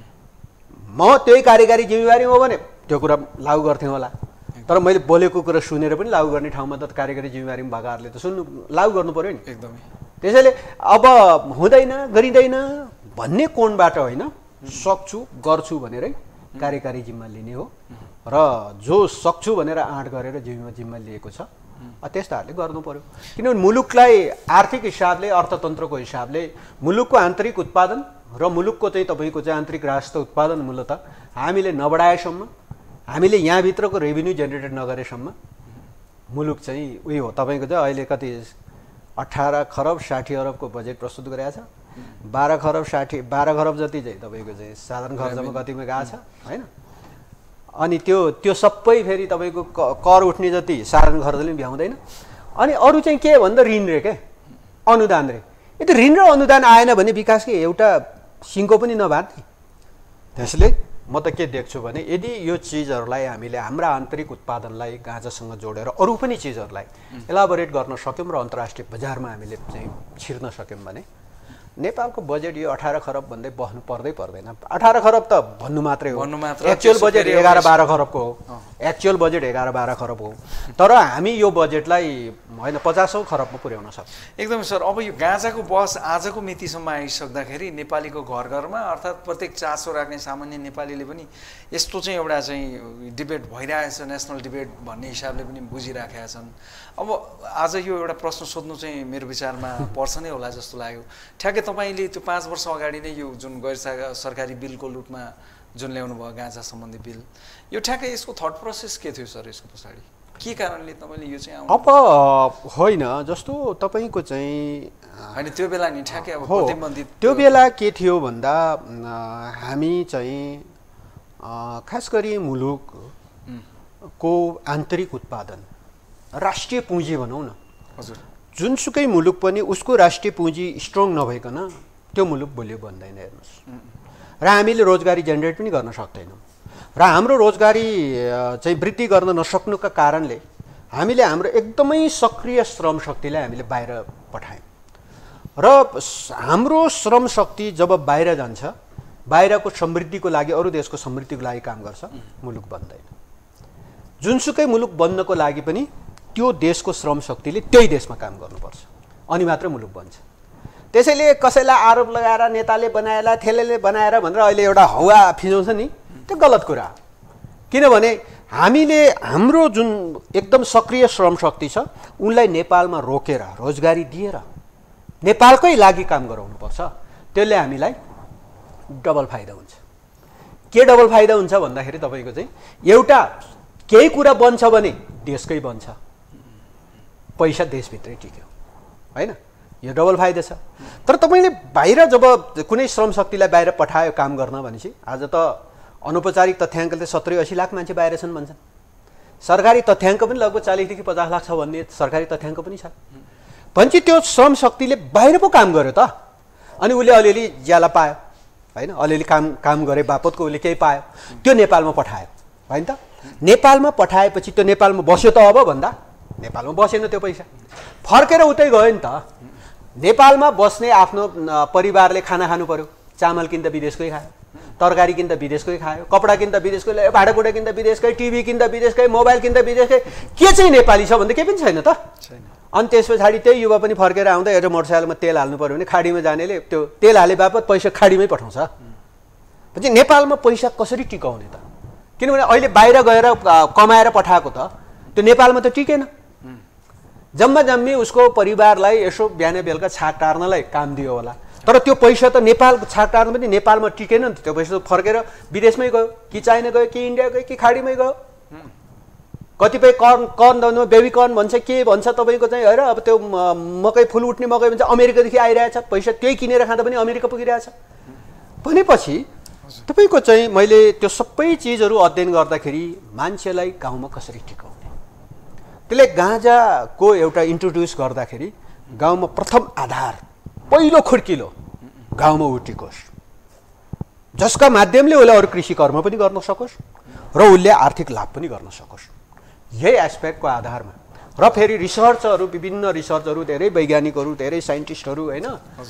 म त्यही कार्यकारी जिम्मेवारी हो भने त्यो कुरा लागू गर्थेँ होला। तर मैले बोलेको कुरा सुनेर पनि लागू गर्ने ठाउँमा त कार्यकारी जिम्मेवारीमा भएकाहरूले त लागू गर्नु पर्यो नि एकदमै। त्यसैले अब हुँदैन गरिँदैन भन्ने कोणबाट होइन, सक्छु गर्छु भनेरै कार्यकारी जिम्मा लिने हो। र जो सक्छु भनेर आँट गरेर जिम्मा लिएको छ त्यस्ताहरूले गर्नु पर्यो। किनभने मुलुकलाई आर्थिक हिसाबले, अर्थतन्त्रको हिसाबले मुलुकको आन्तरिक उत्पादन र मुलुकको चाहिँ तपाईँको चाहिँ आन्तरिक राष्ट्र उत्पादन मूलतः हामीले नबढाएसम्म, हामीले यहाँभित्रको रेभिन्यू जेनेरेट नगरेसम्म मुलुक चाहिँ उही हो। तपाईँको चाहिँ अहिले कति 18 खरब 60 अरबको बजेट प्रस्तुत गरेको छ। 12 खरब जति चाहिँ तपाईँको चाहिँ साधारण खर्चमा कतिमा गएको छ, होइन। अनि त्यो सबै फेरि तपाईँको कर उठ्ने जति साधारण खर्चले भ्याउँदैन। अनि अरू चाहिँ के भन्दा ऋण रे के अनुदान रे। यो त ऋण र अनुदान आएन भने विकासको एउटा सिङ्को पनि नभात्ने। त्यसले म त के देख्छु भने यदि यो चिजहरूलाई हामीले हाम्रा आन्तरिक उत्पादनलाई गाँजासँग जोडेर अरू पनि चिजहरूलाई एलाबोरेट गर्न सक्यौँ र अन्तर्राष्ट्रिय बजारमा हामीले चाहिँ छिर्न सक्यौँ भने नेपालको बजेट यो 18 खरब भन्दै बस्नु पर्दैन। 18 खरब त भन्नु मात्रै हो, एक्चुअल बजेट 11-12 खरबको हो। एक्चुअल बजेट 11-12 खरब हो। तर हामी यो बजेटलाई होइन 50औँ खरबमा पुर्याउन सक्छौँ। एकदमै सर। अब यो गाँजाको बहस आजको मितिसम्म आइसक्दाखेरि नेपालीको घर घरमा अर्थात् प्रत्येक चासो राख्ने सामान्य नेपालीले पनि यस्तो चाहिँ एउटा चाहिँ डिबेट भइरहेको छ, नेसनल डिबेट भन्ने हिसाबले पनि बुझिराखेका छन्। अब आज यो एउटा प्रश्न सोध्नु चाहिँ मेरो विचारमा पर्छ नै होला जस्तो लाग्यो। ठ्याक्कै तपाईँले त्यो 5 वर्ष अगाडि नै यो जुन गैर सरकारी बिलको रूपमा जुन ल्याउनु भयो गाँजा सम्बन्धी बिल, यो ठ्याक्कै यसको थट प्रोसेस के थियो सर यसको पछाडि? के कारणले तपाईँले यो चाहिँ अब होइन जस्तो तपाईँको चाहिँ होइन त्यो बेला नि ठ्याक्कै अब प्रतिबन्धित त्यो बेला के थियो भन्दा हामी चाहिँ खास गरी मुलुकको आन्तरिक उत्पादन राष्ट्रिय पुँजी भनौँ न हजुर जुनसुकै मुलुक पनि उसको राष्ट्रिय पुँजी स्ट्रङ नभइकन त्यो मुलुक बलियो बन्दैन हेर्नुहोस् र हामीले रोजगारी जेनेरेट पनि गर्न सक्दैनौँ र हाम्रो रोजगारी चाहिँ वृद्धि गर्न नसक्नुका कारणले हामीले हाम्रो एकदमै सक्रिय श्रम शक्तिलाई हामीले बाहिर पठायौँ र हाम्रो श्रम शक्ति जब बाहिर जान्छ बाहिरको समृद्धिको लागि अरू देशको समृद्धिको लागि काम गर्छ मुलुक बन्दैन जुनसुकै मुलुक बन्नको लागि पनि त्यो देशको श्रम शक्तिले त्यही देशमा काम गर्नुपर्छ अनि मात्र मुलुक बन्छ त्यसैले कसैलाई आरोप लगाएर नेताले बनाएला थेलेले बनाएर भनेर अहिले एउटा हावा फिजाउँछ नि त्यो गलत कुरा हो किनभने हामीले हाम्रो जुन एकदम सक्रिय श्रम शक्ति छ उनलाई नेपालमा रोकेर रोजगारी दिएर नेपालकै लागि काम गराउनुपर्छ त्यसले हामीलाई डबल फाइदा हुन्छ के डबल फाइदा हुन्छ भन्दाखेरि तपाईँको चाहिँ एउटा केही कुरा बन्छ भने देशकै बन्छ पैसा देशभित्रै टिक्यो होइन यो डबल फाइदा छ तर तपाईँले बाहिर जब कुनै श्रम शक्तिलाई बाहिर पठायो काम गर्न भनेपछि आज त अनौपचारिक तथ्याङ्कले 70-80 लाख मान्छे बाहिर छन् भन्छन् सरकारी तथ्याङ्क पनि लगभग 40-50 लाख छ भन्ने सरकारी तथ्याङ्क पनि छ भनेपछि त्यो श्रम शक्तिले बाहिर पो काम गर्यो त अनि उसले अलिअलि ज्याला पायो होइन अलिअलि काम गरे बापतको उसले केही पायो त्यो नेपालमा पठायो होइन त नेपालमा पठाएपछि त्यो नेपालमा बस्यो त अब भन्दा नेपालमा बसेन त्यो पैसा फर्केर उतै गयो नि त नेपालमा बस्ने आफ्नो परिवारले खाना खानु पर्यो चामल किन्दा विदेशकै खायो तरकारी किन्दा विदेशकै खायो कपडा किन्दा विदेशकै भाँडाकुँडा किन्दा विदेशकै टिभी किन्दा विदेशकै मोबाइल किन्दा विदेशकै के चाहिँ नेपाली छ भन्दा केही पनि छैन त अनि त्यस पछाडि त्यही युवा पनि फर्केर आउँदा एउटा मोटरसाइकलमा तेल हाल्नु पर्यो भने खाडीमा जानेले त्यो तेल हाले बापत पैसा खाडीमै पठाउँछ भनेपछि नेपालमा पैसा कसरी टिकाउने त किनभने अहिले बाहिर गएर कमाएर पठाएको त त्यो नेपालमा त टिकेन जम्मा जम्मी उसको परिवारलाई यसो बिहान बेलुका छाक टार्नलाई काम दियो होला तर त्यो पैसा त नेपाल छाक टार्न पनि नेपालमा टिकेन नि त त्यो पैसा त फर्केर विदेशमै गयो कि चाइना गयो कि इन्डिया गयो कि खाडीमै गयो कतिपय कर्न बेबी कर्न भन्छ के भन्छ तपाईँको चाहिँ हेर अब त्यो मकै फुल उठ्ने मकै भन्छ अमेरिकादेखि आइरहेछ पैसा त्यही किनेर खाँदा पनि अमेरिका पुगिरहेछ भनेपछि तपाईँको चाहिँ मैले त्यो सबै चिजहरू अध्ययन गर्दाखेरि मान्छेलाई गाउँमा कसरी टिकाउने त्यसले गाँजाको एउटा इन्ट्रोड्युस गर्दाखेरि गाउँमा प्रथम आधार पहिलो खुड्किलो गाउँमा उठिकोस् जसका माध्यमले उसले अरू कृषि कर्म पनि गर्न सकोस् र उसले आर्थिक लाभ पनि गर्न सकोस् यही एस्पेक्टको आधारमा र फेरि रिसर्चहरू विभिन्न रिसर्चहरू धेरै वैज्ञानिकहरू धेरै साइन्टिस्टहरू होइन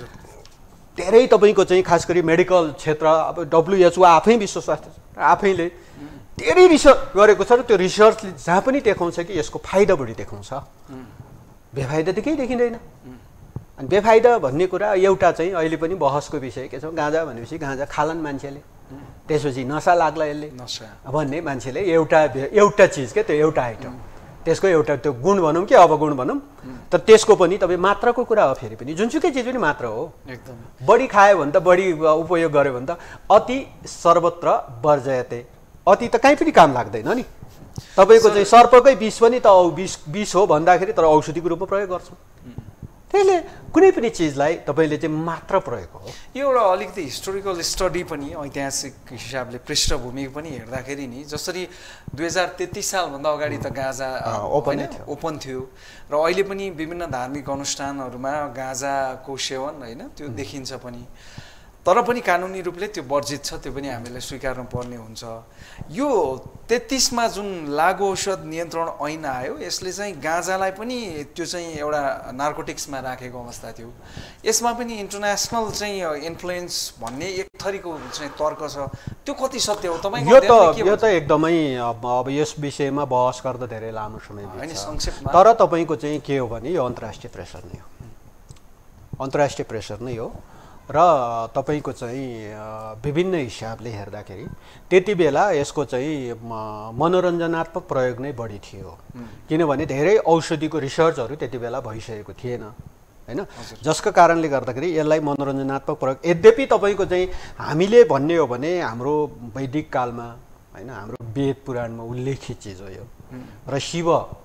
धेरै तपाईँको चाहिँ खास गरी मेडिकल क्षेत्र अब WHO आफै विश्व स्वास्थ्य आफैले धेरै रिसर्च गरेको छ र त्यो रिसर्चले जहाँ पनि देखाउँछ कि यसको फाइदा बढी देखाउँछ बेफाइदा त केही देखिँदैन अनि बेफाइदा भन्ने कुरा एउटा चाहिँ अहिले पनि बहसको विषय के छ गाँजा भनेपछि गाँजा खालान् मान्छेले त्यसपछि नसा लाग्ला यसले भन्ने मान्छेले एउटा चिज के त्यो एउटा आइटम त्यसको एउटा त्यो गुण भनौँ कि अवगुण भनौँ तर त्यसको पनि तपाईँ मात्राको कुरा हो फेरि पनि जुनसुकै चिज पनि मात्र हो एकदम बढी खायो भने त बढी उपयोग गर्यो भने त अति सर्वत्र वर्जयते अति त कहीँ पनि काम लाग्दैन नि तपाईँको चाहिँ सर्पकै विष पनि त विष हो भन्दाखेरि तर औषधिको रूपमा प्रयोग गर्छौँ त्यसले कुनै पनि चिजलाई तपाईँले चाहिँ मात्र प्रयोग हो यो एउटा अलिकति हिस्टोरिकल स्टडी पनि ऐतिहासिक हिसाबले पृष्ठभूमि पनि हेर्दाखेरि नि जसरी 2033 सालभन्दा अगाडि त गाँजा ओपन थियो र अहिले पनि विभिन्न धार्मिक अनुष्ठानहरूमा गाँजाको सेवन होइन त्यो देखिन्छ पनि तर पनि कानुनी रूपले त्यो वर्जित छ त्यो पनि हामीले स्वीकार्नु पर्ने हुन्छ यो 33 मा जुन लागु औषध नियन्त्रण ऐन आयो यसले चाहिँ गाँजालाई पनि त्यो चाहिँ एउटा नार्कोटिक्समा राखेको अवस्था थियो यसमा पनि इन्टरनेसनल चाहिँ इन्फ्लुएन्स भन्ने एक थरीको चाहिँ तर्क छ त्यो कति सत्य हो तपाईको यो त एकदमै अब यस विषयमा बहस गर्दा धेरै लामो समय हैन संक्षेपमा तर तपाईको चाहिँ के हो भने यो अन्तर्राष्ट्रिय प्रेसर नै हो अन्तर्राष्ट्रिय प्रेसर नै हो र तपाईको चाहिँ विभिन्न हिसाबले हेर्दाखेरि त्यति बेला यसको चाहिँ मनोरञ्जनात्मक प्रयोग नै बढी थियो किनभने धेरै औषधिको रिसर्चहरू त्यति बेला भइसकेको थिएन हैन जसको कारणले गर्दाखेरि यसलाई मनोरञ्जनात्मक प्रयोग यद्यपि तपाईको चाहिँ हामीले भन्ने हो भने हाम्रो वैदिक कालमा हैन हाम्रो वेद पुराणमा उल्लेखित चिज हो यो र शिव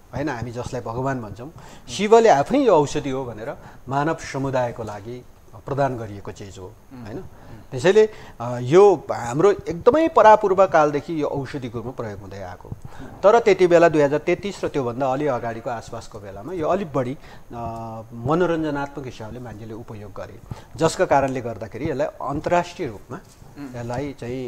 हैन, हामी जसलाई भगवान भन्छौँ, शिवले आफै यो औषधि हो भनेर मानव समुदायको लागि प्रदान गरिएको चिज हो हैन। त्यसैले यो हाम्रो एकदमै परापूर्व कालदेखि यो औषधिको रूपमा प्रयोग हुँदै आएको। तर त्यति बेला 2033 र त्योभन्दा अलि अगाडिको आसपासको बेलामा यो अलिक बढी मनोरञ्जनात्मक हिसाबले मान्छेले उपयोग गरे, जसका कारणले गर्दाखेरि यसलाई अन्तर्राष्ट्रिय रूपमा यसलाई चाहिँ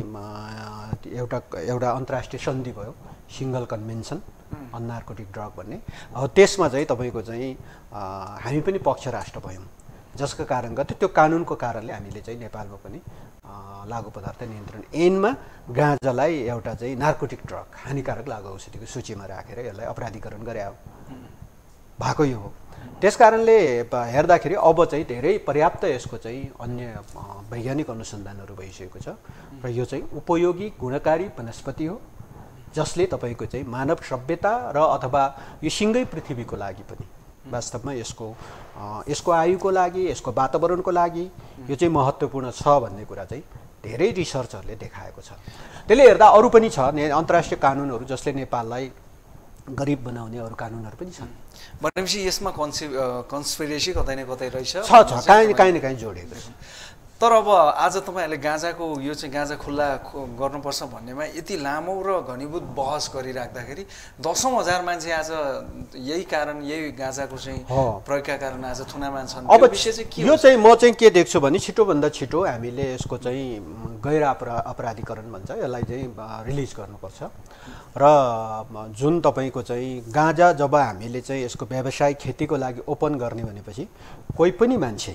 एउटा अन्तर्राष्ट्रिय सन्धि भयो, single convention on narcotic drug भन्ने। अब त्यसमा चाहिँ तपाईँको चाहिँ हामी पनि पक्ष राष्ट्र भयौँ, जसका कारण गर्दा त्यो कानुनको कारणले हामीले चाहिँ नेपालमा पनि लागु पदार्थ नियन्त्रण ऐनमा गाँजालाई एउटा चाहिँ नार्कोटिक ड्रग, हानिकारक लागु औषधिको सूचीमा राखेर यसलाई अपराधीकरण गरे भएको यो हो। त्यस कारणले हेर्दाखेरि अब चाहिँ धेरै पर्याप्त यसको चाहिँ अन्य वैज्ञानिक अनुसन्धानहरू भइसकेको छ र यो चाहिँ उपयोगी गुणकारी वनस्पति हो, जसले तपाईँको चाहिँ मानव सभ्यता र अथवा यो सिङ्गै पृथ्वीको लागि पनि वास्तवमा यसको आयुको लागि, यसको वातावरणको लागि यो चाहिँ महत्त्वपूर्ण छ भन्ने कुरा चाहिँ धेरै रिसर्चहरूले देखाएको छ। त्यसले हेर्दा अरू पनि छ अन्तर्राष्ट्रिय कानुनहरू जसले नेपाललाई गरिब बनाउने अरू कानुनहरू पनि छन्। भनेपछि यसमा कन्स्पिरेसी कतै न कतै रहेछ, काहीँ न काहीँ जोडिएको छ। तर अब आज तपाईँहरूले गाँजाको यो चाहिँ गाँजा खुल्ला गर्नुपर्छ भन्नेमा यति लामो र घनीभूत बहस गरिराख्दाखेरि 10,000 मान्छे आज यही कारण, यही गाँजाको चाहिँ प्रयोगका कारण आज थुनामा छन्। अब विषय चाहिँ के? यो चाहिँ म चाहिँ के देख्छु भने छिटोभन्दा छिटो हामीले यसको चाहिँ गैर अपराधीकरण भन्छ, यसलाई चाहिँ रिलिज गर्नुपर्छ। र जुन तपाईँको चाहिँ गाँजा जब हामीले चाहिँ यसको व्यावसायिक खेतीको लागि ओपन गर्ने भनेपछि कोही पनि मान्छे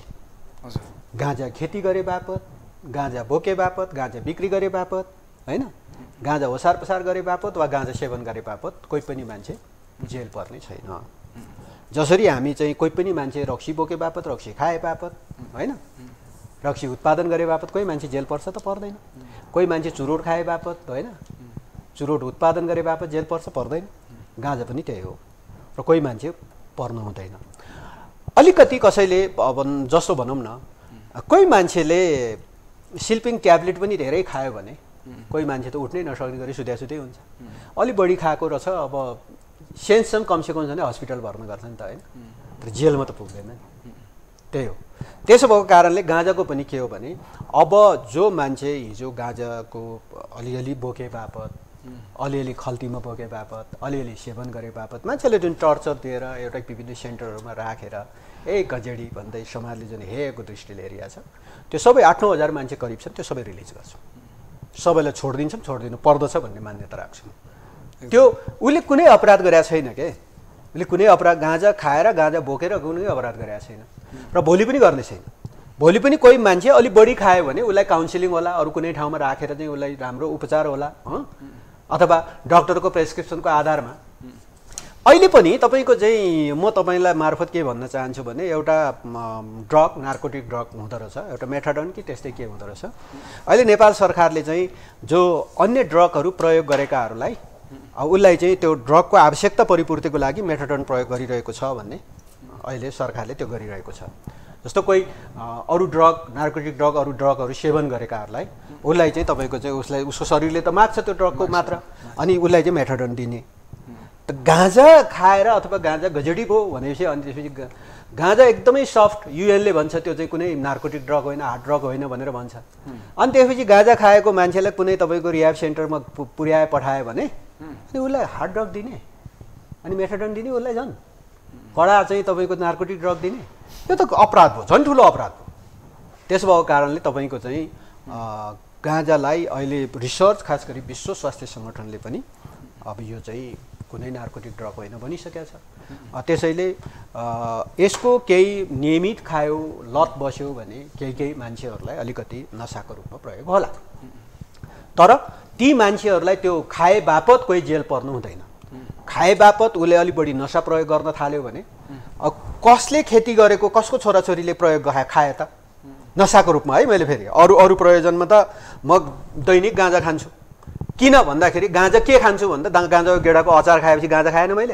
गाँजा खेती गरे बापत, गाँजा बोके बापत, गाँजा बिक्री गरे बापत हैन, गाँजा ओसार पसार गरे बापत वा गाँजा सेवन गरे बापत कोही पनि मान्छे जेल पर्ने छैन। जसरी हामी चाहिँ कोही पनि मान्छे रक्सी बोके बापत, रक्सी खाए बापत हैन, रक्सी उत्पादन गरे बापत कोही मान्छे जेल पर्छ त पर्दैन। कोही मान्छे चुरोट खाए बापत हैन, चुरोट उत्पादन गरे बापत जेल पर्छ पर्दैन। गाँजा पनि त्यही हो र कोही मान्छे पर्नु हुँदैन। अलिकति कसैले अब जस्तो भनौँ न, कोही मान्छेले स्लिपिङ ट्याब्लेट पनि धेरै खायो भने कोही मान्छे त उठ्नै नसक्ने गरी सुत्दै हुन्छ। अलि बढी खाएको रहेछ, अब सेन्ससम्म कमसेकम छ भने हस्पिटल भर्ना गर्छ नि त हैन, तर जेलमा त पुग्दैन नि। त्यही हो। त्यसो भएको कारणले गाँजाको पनि के हो भने अब जो मान्छे हिजो गाँजाको अलिअलि बोके बापत, अलिअलि खल्तीमा बोके बापत, अलिअलि सेवन गरे बापत मान्छेले जुन टर्चर दिएर एउटा विभिन्न सेन्टरहरूमा राखेर गजेडी भन्दै समाजले जुन हेको दृष्टिले हेरिया छ, त्यो सबै 8-9 हजार मान्छे करिब छन्, त्यो सबै रिलिज गर्छौँ। सबैलाई छोडिदिन्छौँ, छोडिदिनु पर्दछ भन्ने मान्यता राख्छौँ। त्यो उसले कुनै अपराध गरेका छैन के, उसले कुनै अपराध गाँजा खाएर गाँजा बोकेर कुनै अपराध गरेका छैन र भोलि पनि गर्ने छैन। भोलि पनि कोही मान्छे अलि बढी खायो भने उसलाई काउन्सिलिङ होला, अरू कुनै ठाउँमा राखेर चाहिँ उसलाई राम्रो उपचार होला अथवा डक्टरको प्रेस्क्रिप्सनको आधारमा। अहिले पनि तपाईँको चाहिँ म तपाईँलाई मार्फत के भन्न चाहन्छु भने एउटा ड्रग, नार्कोटिक ड्रग हुँदो रहेछ, एउटा मेथाडोन कि त्यस्तै के हुँदो रहेछ। अहिले नेपाल सरकारले चाहिँ जो अन्य ड्रगहरू प्रयोग गरेकाहरूलाई उसलाई चाहिँ त्यो ड्रगको आवश्यकता परिपूर्तिको लागि मेथाडोन प्रयोग गरिरहेको छ भन्ने अहिले सरकारले त्यो गरिरहेको छ। जस्तो कोही अरू ड्रग, नार्कोटिक ड्रग, अरू ड्रगहरू सेवन गरेकाहरूलाई उसलाई चाहिँ तपाईँको चाहिँ उसको शरीरले त माग्छ त्यो ड्रगको मात्रा, अनि उसलाई चाहिँ मेथाडोन दिने। त गाँजा खाएर अथवा गाँजा गजेडी भयो भनेपछि अनि त्यसपछि गाँजा एकदमै सफ्ट, युएनले भन्छ त्यो चाहिँ कुनै नार्कोटिक ड्रग होइन, हार्ड ड्रग होइन भनेर भन्छ। अनि त्यसपछि गाँजा खाएको मान्छेलाई कुनै तपाईँको रिहाब सेन्टरमा पुर्याए पठायो भने अनि उसलाई हार्ड ड्रग दिने, अनि मेथाडोन दिने, उसलाई झन् कडा चाहिँ तपाईँको नार्कोटिक ड्रग दिने, यो त अपराध भयो, झन् ठुलो अपराध भयो। त्यसो भएको कारणले तपाईँको चाहिँ गाँजालाई अहिले रिसर्च खास गरी विश्व स्वास्थ्य सङ्गठनले पनि अब यो चाहिँ कुनै नार्कोटिक ड्रग होइन भनिसकेको छ। त्यसैले यसको केही नियमित खायो, लत बस्यो भने केही मान्छेहरूलाई अलिकति नसाको रूपमा प्रयोग होला, तर ती मान्छेहरूलाई त्यो खाए बापत कोही जेल पर्नु हुँदैन। खाए बापत उसले अलि बढी नसा प्रयोग गर्न थाल्यो भने कसले खेती गरेको, कसको छोराछोरीले प्रयोग खाए त नसाको रूपमा है। मैले फेरि अरू प्रयोजनमा त म दैनिक गाँजा खान्छु, किन भन्दाखेरि गाँजा के खान्छु भन्दा गाँजाको गेडाको अचार खाएपछि गाँजा खाएन मैले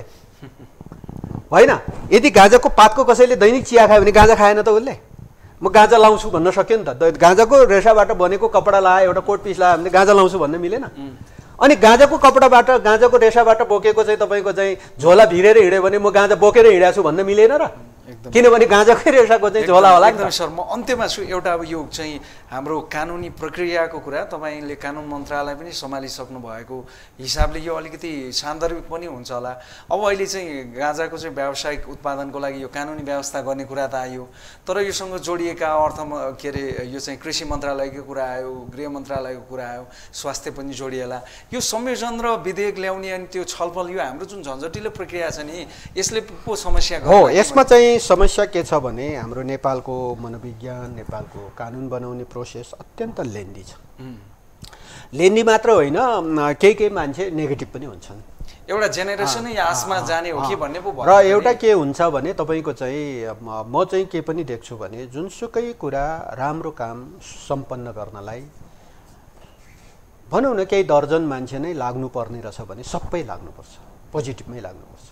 होइन। यदि गाँजाको पातको कसैले दैनिक चिया खायो भने गाँजा खाएन त उसले, म गाँजा लाउँछु भन्न सक्यो नि त। गाँजाको रेसाबाट बनेको कपडा लगायो, एउटा कोट पिस लगायो भने गाँजा लाउँछु भन्न मिलेन। अनि गाँजाको कपडाबाट गाँजाको रेसाबाट बोकेको चाहिँ तपाईँको चाहिँ झोला भिरेर हिँड्यो भने म गाँजा बोकेर हिँडेको छु भन्न मिलेन र किनभने गाँजाकै रेसाको चाहिँ झोला होला नि। सर म अन्त्यमा छु एउटा अब यो चाहिँ हाम्रो कानुनी प्रक्रियाको कुरा तपाईँले कानुन मन्त्रालय पनि सम्हालिसक्नु भएको हिसाबले यो अलिकति सान्दर्भिक पनि हुन्छ होला। अब अहिले चाहिँ गाँजाको चाहिँ व्यावसायिक उत्पादनको लागि यो कानुनी व्यवस्था गर्ने कुरा त आयो, तर योसँग जोडिएका के अरे यो चाहिँ कृषि मन्त्रालयको कुरा आयो, गृह मन्त्रालयको कुरा आयो, स्वास्थ्य पनि जोडिएला। यो संयोजन र विधेयक ल्याउने अनि त्यो छलफल यो हाम्रो जुन झन्झटिलो प्रक्रिया छ नि यसले पो समस्या हो। यसमा चाहिँ समस्या के छ भने हाम्रो नेपालको मनोविज्ञान, नेपालको कानुन बनाउने प्रोसेस अत्यन्त लेन्दी छ। लेन्दी मात्र होइन, केही मान्छे नेगेटिभ पनि हुन्छन्। एउटा जेनेरेसनै आसमा जाने हो कि भन्ने पो भयो। र एउटा के हुन्छ भने तपाईँको चाहिँ म चाहिँ के पनि देख्छु भने जुनसुकै कुरा राम्रो काम सम्पन्न गर्नलाई भनौँ न केही दर्जन मान्छे नै लाग्नुपर्ने रहेछ भने सबै लाग्नुपर्छ, पोजिटिभमै लाग्नुपर्छ।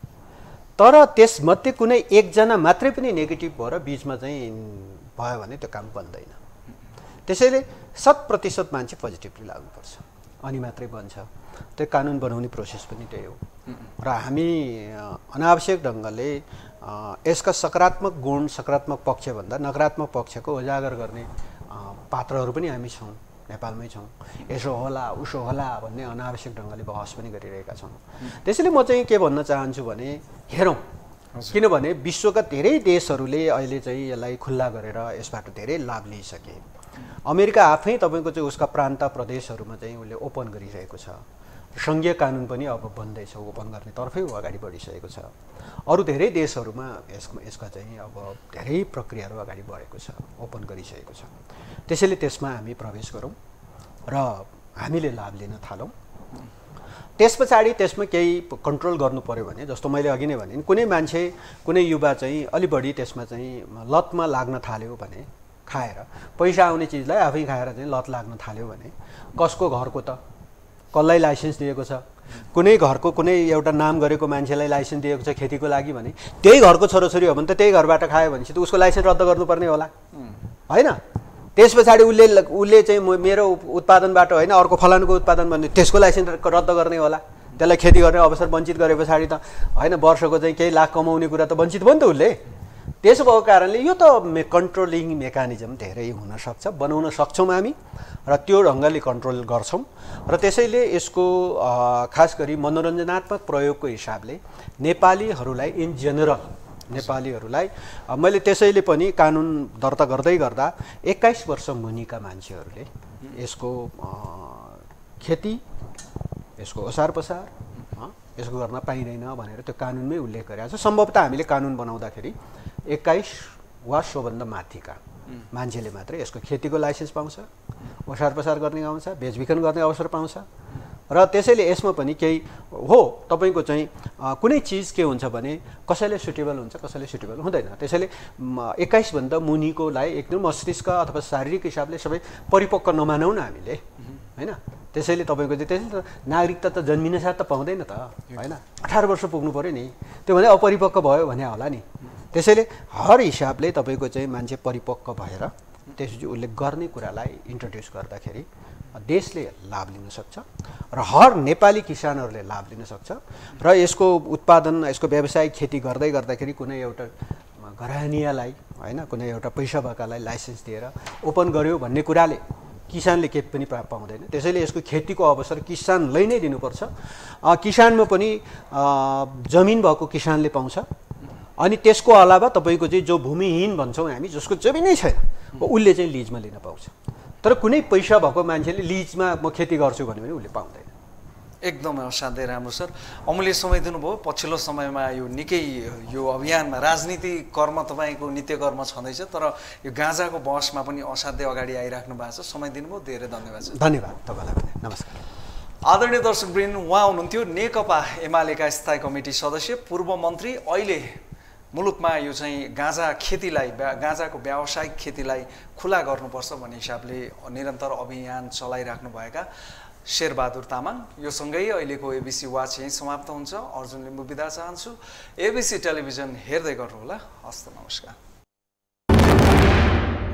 तर त्यसमध्ये कुनै एकजना मात्रै पनि नेगेटिभ भएर बिचमा चाहिँ भयो भने त्यो काम बन्दैन। त्यसैले 100% मान्छे पोजिटिभली लाग्नुपर्छ अनि मात्रै बन्छ। त्यो कानुन बनाउने प्रोसेस पनि त्यही हो। र हामी अनावश्यक ढङ्गले यसका सकारात्मक गुण, सकारात्मक पक्षभन्दा नकारात्मक पक्षको उजागर गर्ने पात्रहरू पनि हामी छौँ, नेपालमै छौँ। यसो होला उसो होला भन्ने अनावश्यक ढङ्गले बहस पनि गरिरहेका छौँ। त्यसैले म चाहिँ के भन्न चाहन्छु भने हेरौँ, किनभने विश्वका धेरै देशहरूले अहिले चाहिँ यसलाई खुल्ला गरेर यसबाट धेरै लाभ लिइसके। अमेरिका आफै तपाईँको चाहिँ उसका प्रान्त प्रदेशहरूमा चाहिँ उसले ओपन गरिरहेको छ। सङ्घीय कानुन पनि अब बन्दैछ, ओपन गर्ने तर्फै अगाडि बढिसकेको छ। अरू धेरै देशहरूमा यसका चाहिँ अब धेरै प्रक्रियाहरू अगाडि बढेको छ, ओपन गरिसकेको छ। त्यसैले त्यसमा हामी प्रवेश गरौँ र हामीले लाभ लिन थालौँ। त्यस पछाडि त्यसमा केही कन्ट्रोल गर्नु पर्यो भने, जस्तो मैले अघि नै भने कुनै मान्छे, कुनै युवा चाहिँ अलि बढी त्यसमा चाहिँ लतमा लाग्न थाल्यो भने, खाएर पैसा आउने चिजलाई आफै खाएर चाहिँ लत लाग्न थाल्यो भने कसको घरको त, कसलाई लाइसेन्स दिएको छ? कुनै घरको कुनै एउटा नाम गरेको मान्छेलाई लाइसेन्स दिएको छ खेतीको लागि भने त्यही घरको छोराछोरी हो भने त त्यही घरबाट खायो भने चाहिँ उसको लाइसेन्स रद्द गर्नुपर्ने होला होइन? त्यस पछाडि उसले चाहिँ मेरो उत्पादनबाट होइन अर्को फलानुको उत्पादन भन्ने त्यसको लाइसेन्स रद्द गर्ने होला। त्यसलाई खेती गर्ने अवसर वञ्चित गरे पछाडि त होइन वर्षको चाहिँ केही लाख कमाउने कुरा त वञ्चित भयो नि त उसले। त्यसो भएको कारणले यो त कन्ट्रोलिङ मेकानिजम धेरै हुनसक्छ, बनाउन सक्छौँ हामी र त्यो ढङ्गले कन्ट्रोल गर्छौँ। र त्यसैले यसको खास गरी मनोरञ्जनात्मक प्रयोगको हिसाबले नेपालीहरूलाई इन जेनरल नेपालीहरूलाई मैले त्यसैले पनि कानुन दर्ता गर्दै गर्दा 21 वर्ष मुनिका मान्छेहरूले यसको खेती, यसको ओसार पसार यसको गर्न पाइँदैन भनेर त्यो कानुनमै उल्लेख गरेको छ। सम्भवतः हामीले कानुन बनाउँदाखेरि 21 वा सोभन्दा माथिका मान्छेले मात्रै यसको खेतीको लाइसेन्स पाउँछ, ओसार पसार गर्ने पाउँछ, बेचबिखन गर्ने अवसर पाउँछ। र त्यसैले यसमा पनि केही हो, तपाईँको चाहिँ कुनै चिज के हुन्छ भने कसैले सुटेबल हुन्छ, कसैले सुटेबल हुँदैन। त्यसैले 21 भन्दा मुनिकोलाई एकदम मस्तिष्क अथवा शारीरिक हिसाबले सबै परिपक्व नमानौँ न हामीले होइन? त्यसैले तपाईँको चाहिँ त्यसैले नागरिकता त जन्मिन साथ त पाउँदैन त होइन? 18 वर्ष पुग्नु पऱ्यो नि, त्यो भने अपरिपक्व भयो भने होला नि। त्यसैले हर हिसाबले तपाईँको चाहिँ मान्छे परिपक्व भएर त्यसपछि उसले गर्ने कुरालाई इन्ट्रोड्युस गर्दाखेरि देशले लाभ लिन सक्छ र हर नेपाली किसानहरूले लाभ लिन सक्छ। र यसको उत्पादन, यसको व्यावसायिक खेती गर्दै गर्दाखेरि कुनै एउटा घरानियालाई होइन, कुनै एउटा पैसा भएकालाई लाइसेन्स दिएर ओपन गर्यो भन्ने कुराले किसानले केही पनि पाउँदैन। त्यसैले यसको खेतीको अवसर किसानलाई नै दिनुपर्छ। किसानमा पनि जमिन भएको किसानले पाउँछ अनि त्यसको अलावा तपाईँको चाहिँ जो भूमिहीन भन्छौँ हामी, जसको जमिनै छैन उसले चाहिँ लिजमा लिन पाउँछ। तर कुनै पैसा भएको मान्छेले लिजमा म खेती गर्छु भन्यो भने उसले पाउँदैन। एकदम असाध्यै राम्रो सर, अमूल्य समय दिनुभयो। पछिल्लो समयमा यो निकै यो अभियानमा राजनीतिक कर्म तपाईँको नित्य कर्म छँदैछ, तर यो गाँजाको बहसमा पनि असाध्यै अगाडि आइराख्नु भएको छ। समय दिनुभयो, धेरै धन्यवाद सर। धन्यवाद तपाईँलाई पनि, नमस्कार। आदरणीय दर्शकवृन्द, उहाँ हुनुहुन्थ्यो नेकपा एमालेका स्थायी कमिटी सदस्य, पूर्व मन्त्री, अहिले मुलुकमा यो चाहिँ गाँजा खेतीलाई, गाँजाको व्यावसायिक खेतीलाई खुला गर्नुपर्छ भन्ने हिसाबले निरन्तर अभियान चलाइराख्नुभएका शेरबहादुर तामाङ। यो सँगै अहिलेको एबिसी वाच यहीँ समाप्त हुन्छ। अर्जुन लिम्बू बिदा चाहन्छु। एबिसी टेलिभिजन हेर्दै गर्नुहोला। हस्त नमस्कार।